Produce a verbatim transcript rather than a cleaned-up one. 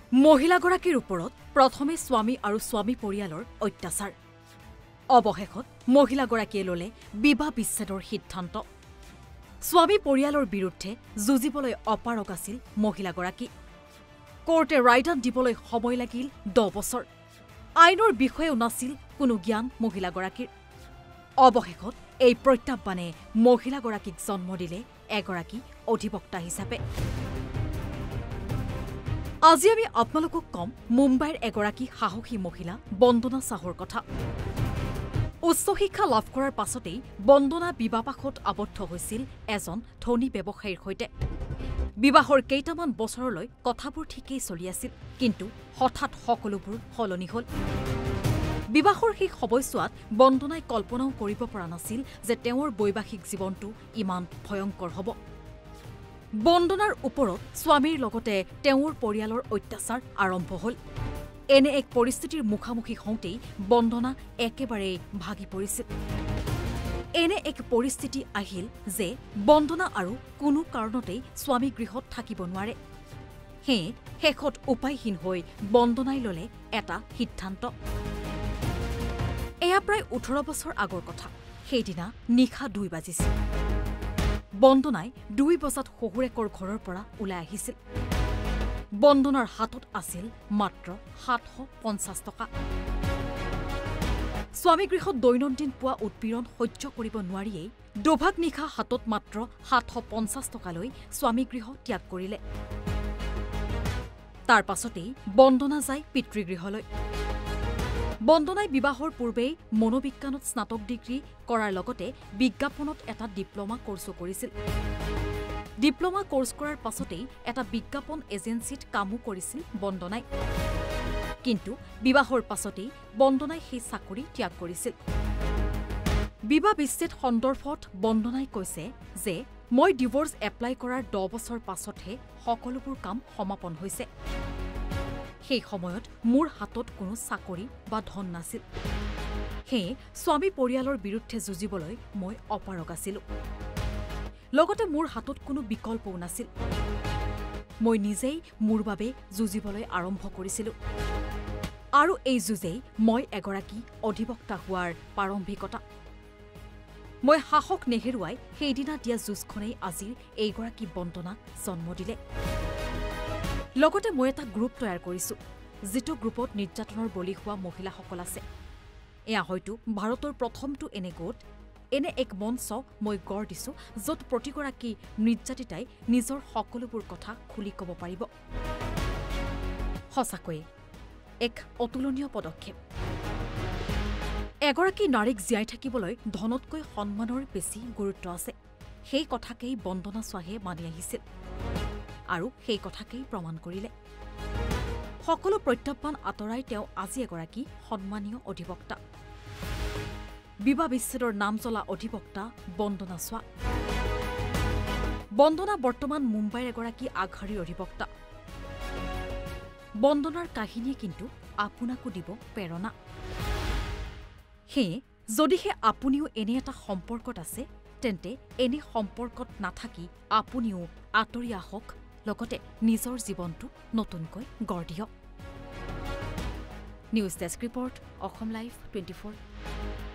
মহিলাগৰাকীৰ ওপৰত প্ৰথমে স্বামী আৰু স্বামী পৰিয়ালৰ অত্যাচাৰ অৱশেষত মহিলাগৰাকীয়ে ললে বিবাহ বিচ্ছেদৰ সিদ্ধান্ত স্বামী পৰিয়ালৰ বিৰুদ্ধে যুঁজিবলৈ অপাৰগ আছিল মহিলাগৰাকী কোৰ্টে ৰায়দান দিবলৈ সময় লাগিল দহ বছৰ আইনৰ বিষয়েও নাছিল কোনো জ্ঞান মহিলাগৰাকীৰ অৱশেষত এই প্ৰত্যাহ্বানে মহিলাগৰাকীক জন্ম দিলে এগৰাকী অধিবক্তা হিচাপে আজি আমি আপোনালোকক কম মুম্বাইৰ এগৰাকী সাহসী মহিলা বন্দনা সাহুৰ কথা উচ্চ শিক্ষা লাভ কৰাৰ পাছতেই বন্দনা বিবাহপাশত আবদ্ধ হৈছিল এজন ধনী ব্যৱসায়ীৰ সৈতে বিবাহৰ কেইটামান বছৰলৈ কথাবোৰ ঠিকেই চলি আছিল কিন্তু হঠাৎ সকলোবোৰ সলনি হ'ল বিবাহৰ সেই সময়ছোৱাত বন্দনাই কল্পনাও কৰিব পৰা নাছিল যে তেওঁৰ বৈবাহিক জীৱনটো ইমান ভয়ংকৰ হ'ব বন্দনাৰ ওপৰত স্বামীৰ লগতে তেওঁৰ পৰিয়ালৰ অত্যাচাৰ আৰম্ভ হ'ল এনে এক পৰিস্থিতিৰ মুখামুখি হওঁতেই বন্দনা একেবাৰে ভাগি পৰিছিল এনে এক পৰিস্থিতি আহিল যে বন্দনা আৰু কোনো কাৰণতেই স্বামী গৃহত থাকিব নোৱাৰে হে শেষত উপায়হীন হৈ বন্দনাই ললে এটা সিদ্ধান্ত এয়া প্ৰায় ওঠৰ বছৰ আগৰ কথা সেইদিনা নিশা দুই বাজিছিল বন্দনাই দুই বজাত শহুৰেকৰ ঘৰৰ পৰা ওলাই আহিছিল বন্দনাৰ হাতত আছিল মাত্ৰ সাতশ পঞ্চাছ টকা স্বামী গৃহত দৈনন্দিন পোৱা উৎপীড়ন সহ্য কৰিব নোৱাৰিয়েই দুভাগ নিশা হাতত মাত্ৰ সাতশ পঞ্চাছ টকালৈ স্বামী গৃহ ত্যাগ কৰিলে তাৰ পাছতেই বন্দনা যায় পিতৃগৃহলৈ বন্দনাই বিবাহৰ পূৰ্বেই মনোবিজ্ঞানত স্নাতক ডিগ্ৰী কৰাৰ লগতে বিজ্ঞাপনত এটা ডিপ্ল'মা কোৰ্ছো কৰিছিল ডিপ্ল'মা কোৰ্ছ কৰাৰ পাছতেই এটা বিজ্ঞাপন এজেন্সিত কামো কৰিছিল বন্দনাই কিন্তু বিবাহৰ পাছতেই বন্দনাই সেই চাকৰি ত্যাগ কৰিছিল বিবাহ বিচ্ছেদ সন্দৰ্ভত বন্দনাই কৈছে যে মই ডিভোৰ্চ এপ্লাই কৰাৰ দহ বছৰ পাছতহে সকলোবোৰ কাম সমাপন হৈছে সেই সময়ত মোৰ হাতত কোনো চাকৰি বা ধন নাছিল সেয়ে স্বামী পৰিয়ালৰ বিৰুদ্ধে যুঁজিবলৈ মই অপাৰগ আছিলোঁ লগতে মোৰ হাতত কোনো বিকল্পও নাছিল মই নিজেই মোৰ বাবে যুঁজিবলৈ আৰম্ভ কৰিছিলোঁ আৰু এই যুঁজেই মই এগৰাকী অধিবক্তা হোৱাৰ প্ৰাৰম্ভিকতা মই সাহস নেহেৰুৱাই সেইদিনা দিয়া যুঁজখনেই আজিৰ এইগৰাকী বন্দনা জন্ম দিলে লগতে মই এটা গ্ৰুপ তৈয়াৰ কৰিছোঁ যিটো গ্ৰুপত নিৰ্যাতনৰ বলি হোৱা মহিলাসকল আছে এয়া হয়তো ভাৰতৰ প্ৰথমটো এনে গোট এনে এক মঞ্চ মই গঢ় দিছোঁ য'ত প্ৰতিগৰাকী নিৰ্যাতিতাই নিজৰ সকলোবোৰ কথা খুলি ক'ব পাৰিব সঁচাকৈয়ে এক অতুলনীয় পদক্ষেপ এগৰাকী নাৰীক জীয়াই থাকিবলৈ ধনতকৈ সন্মানৰ বেছি গুৰুত্ব আছে সেই কথাকেই বন্দনা সাহুৱে মানি আহিছিল আৰু সেই কথাকেই প্ৰমাণ কৰিলে সকলো প্ৰত্যাহ্বান আঁতৰাই তেওঁ আজি এগৰাকী সন্মানীয় অধিবক্তা বিবাহ বিচ্ছেদৰ নাম জ্বলা অধিবক্তা বন্দনা সাহু বন্দনা বৰ্তমান মুম্বাইৰ এগৰাকী আগশাৰীৰ অধিবক্তা বন্দনাৰ কাহিনীয়ে কিন্তু আপোনাকো দিব প্ৰেৰণা সেয়ে যদিহে আপুনিও এনে এটা সম্পৰ্কত আছে তেন্তে এনে সম্পৰ্কত নাথাকি আপুনিও আঁতৰি আহক লগতে নিজৰ জীৱনটো নতুনকৈ গঢ় দিয়ক news desk report Assam live twenty four